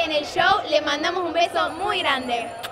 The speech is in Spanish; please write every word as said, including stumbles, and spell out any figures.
en el show. Le mandamos un beso muy grande.